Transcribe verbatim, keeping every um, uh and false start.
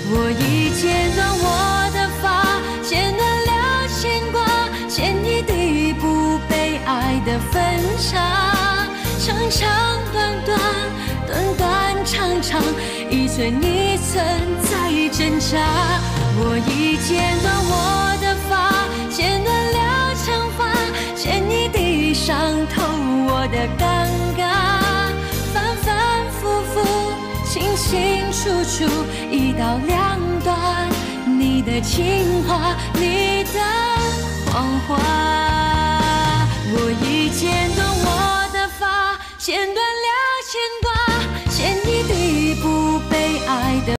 我已剪断我的发，剪断了牵挂，剪一地不被爱的分岔。长长短短，短短长长，一寸一寸在挣扎。我已剪断我的发，剪断了长发，剪一地伤透我的尴尬。反反复复，清清楚楚，一刀两断，你的情话，你的谎话。